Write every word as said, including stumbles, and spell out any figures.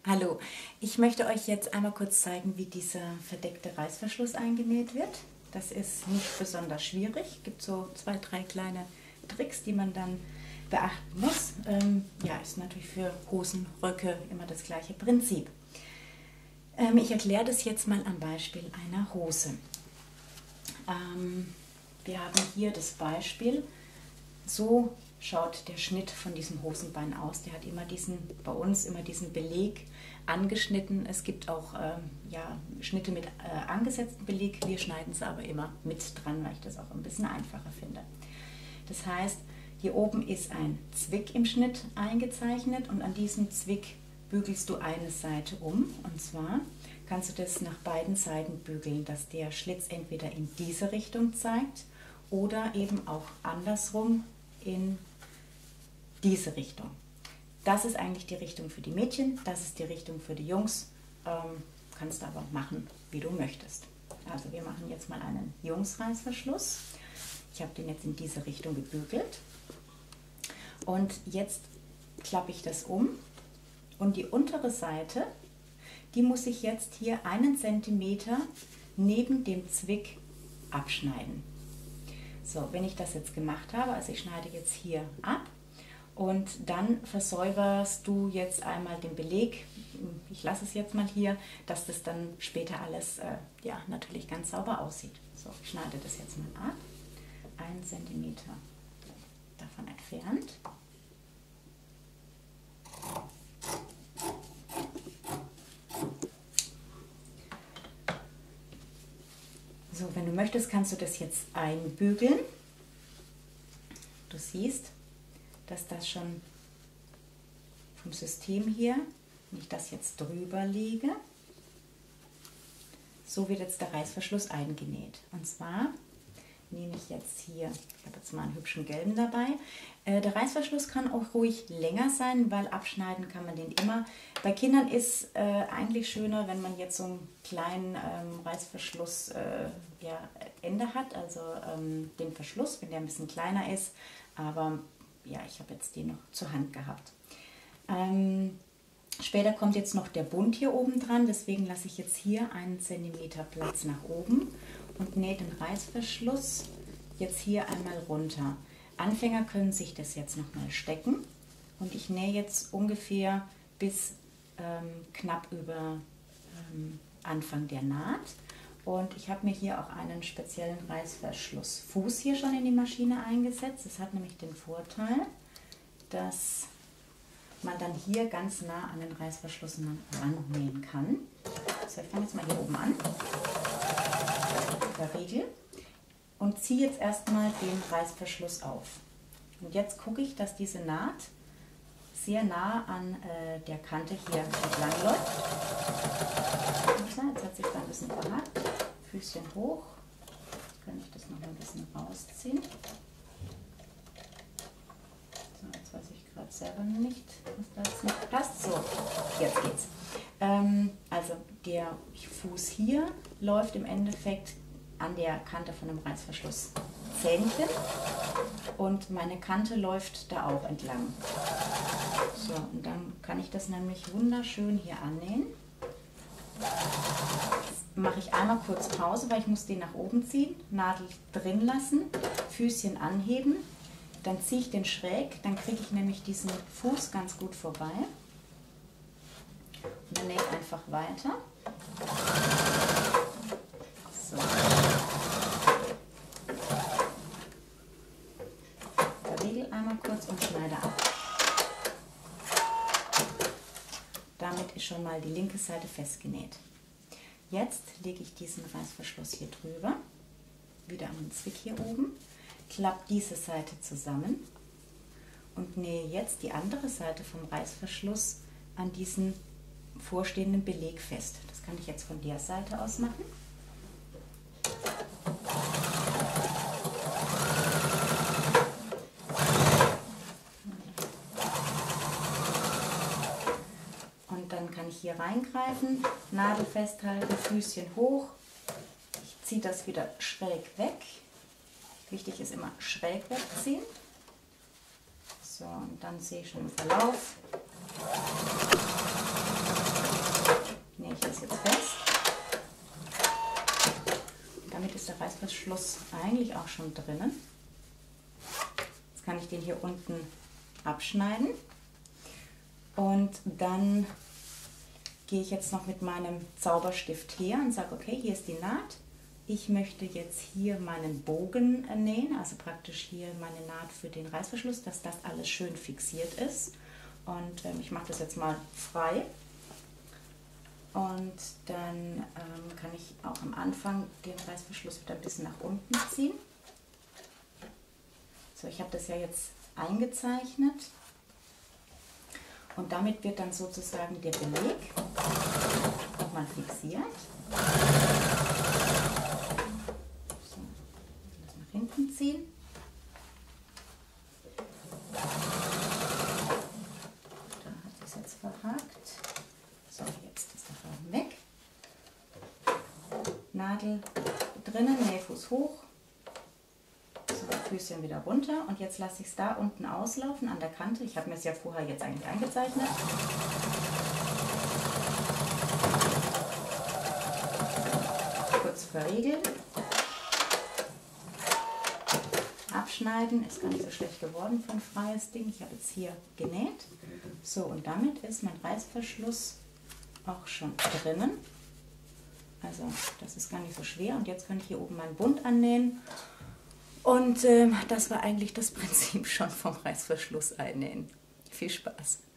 Hallo, ich möchte euch jetzt einmal kurz zeigen, wie dieser verdeckte Reißverschluss eingenäht wird. Das ist nicht besonders schwierig. Es gibt so zwei, drei kleine Tricks, die man dann beachten muss. Ähm, ja, ist natürlich für Hosen, Röcke immer das gleiche Prinzip. Ähm, ich erkläre das jetzt mal am Beispiel einer Hose. Ähm, wir haben hier das Beispiel. So schaut der Schnitt von diesem Hosenbein aus. Der hat immer diesen, bei uns immer diesen Beleg angeschnitten. Es gibt auch ähm, ja, Schnitte mit äh, angesetztem Beleg. Wir schneiden es aber immer mit dran, weil ich das auch ein bisschen einfacher finde. Das heißt, hier oben ist ein Zwick im Schnitt eingezeichnet und an diesem Zwick bügelst du eine Seite um. Und zwar kannst du das nach beiden Seiten bügeln, dass der Schlitz entweder in diese Richtung zeigt oder eben auch andersrum in diese Richtung. Das ist eigentlich die Richtung für die Mädchen, das ist die Richtung für die Jungs. Ähm, kannst aber machen, wie du möchtest. Also wir machen jetzt mal einen Jungsreißverschluss. Ich habe den jetzt in diese Richtung gebügelt. Und jetzt klappe ich das um und die untere Seite, die muss ich jetzt hier einen Zentimeter neben dem Zwick abschneiden. So, wenn ich das jetzt gemacht habe, also ich schneide jetzt hier ab und dann versäuberst du jetzt einmal den Beleg, ich lasse es jetzt mal hier, dass das dann später alles äh, ja, natürlich ganz sauber aussieht. So, ich schneide das jetzt mal ab, einen Zentimeter davon entfernt. So, wenn du möchtest, kannst du das jetzt einbügeln. Du siehst, dass das schon vom System hier, wenn ich das jetzt drüber lege, so wird jetzt der Reißverschluss eingenäht. Und zwar nehme ich jetzt hier, ich habe jetzt mal einen hübschen gelben dabei. Äh, der Reißverschluss kann auch ruhig länger sein, weil abschneiden kann man den immer. Bei Kindern ist äh, eigentlich schöner, wenn man jetzt so einen kleinen ähm, Reißverschluss äh, ja, Ende hat, also ähm, den Verschluss, wenn der ein bisschen kleiner ist. Aber ja, ich habe jetzt den noch zur Hand gehabt. Ähm, später kommt jetzt noch der Bund hier oben dran, deswegen lasse ich jetzt hier einen Zentimeter Platz nach oben und nähe den Reißverschluss jetzt hier einmal runter. Anfänger können sich das jetzt nochmal stecken und ich nähe jetzt ungefähr bis ähm, knapp über ähm, Anfang der Naht. Und ich habe mir hier auch einen speziellen Reißverschlussfuß hier schon in die Maschine eingesetzt. Das hat nämlich den Vorteil, dass man dann hier ganz nah an den Reißverschluss rannähen kann. So, ich fange jetzt mal hier oben an. Der Riegel. Und ziehe jetzt erstmal den Reißverschluss auf. Und jetzt gucke ich, dass diese Naht sehr nah an äh, der Kante hier entlang läuft. Jetzt hat sich da ein bisschen verhakt. Füßchen hoch. Jetzt kann ich das noch ein bisschen rausziehen. So, jetzt weiß ich gerade selber nicht, was da jetzt nicht passt. So, jetzt geht's. Ähm, also der Fuß hier läuft im Endeffekt an der Kante von dem Reißverschluss Zähnchen und meine Kante läuft da auch entlang. So, und dann kann ich das nämlich wunderschön hier annähen. Jetzt mache ich einmal kurz Pause, weil ich muss den nach oben ziehen, Nadel drin lassen, Füßchen anheben, dann ziehe ich den schräg, dann kriege ich nämlich diesen Fuß ganz gut vorbei. Und dann nähe ich einfach weiter. So. Verriegel einmal kurz und schneide ab. Damit ist schon mal die linke Seite festgenäht. Jetzt lege ich diesen Reißverschluss hier drüber, wieder an den Zwick hier oben, klappe diese Seite zusammen und nähe jetzt die andere Seite vom Reißverschluss an diesen vorstehenden Beleg fest. Das kann ich jetzt von der Seite aus machen. Und dann kann ich hier reingreifen, Nadel festhalten, Füßchen hoch. Ich ziehe das wieder schräg weg. Wichtig ist immer schräg wegziehen. So, und dann sehe ich schon im Verlauf. jetzt fest. Damit ist der Reißverschluss eigentlich auch schon drinnen. Jetzt kann ich den hier unten abschneiden und dann gehe ich jetzt noch mit meinem Zauberstift her und sage, okay, hier ist die Naht. Ich möchte jetzt hier meinen Bogen nähen, also praktisch hier meine Naht für den Reißverschluss, dass das alles schön fixiert ist. Und ähm, ich mache das jetzt mal frei. Und dann ähm, kann ich auch am Anfang den Reißverschluss wieder ein bisschen nach unten ziehen. So, ich habe das ja jetzt eingezeichnet. Und damit wird dann sozusagen der Beleg nochmal fixiert. So, das nach hinten ziehen. Da hat es jetzt verhakt. So, jetzt ist der Faden weg. Nadel drinnen, Nähfuß hoch. So, Füßchen wieder runter. Und jetzt lasse ich es da unten auslaufen an der Kante. Ich habe mir es ja vorher jetzt eigentlich eingezeichnet. Kurz verriegeln. Abschneiden. Ist gar nicht so schlecht geworden für ein freies Ding. Ich habe jetzt hier genäht. So, und damit ist mein Reißverschluss auch schon drinnen. Also das ist gar nicht so schwer. Und jetzt kann ich hier oben meinen Bund annähen. Und ähm, das war eigentlich das Prinzip schon vom Reißverschluss einnähen. Viel Spaß!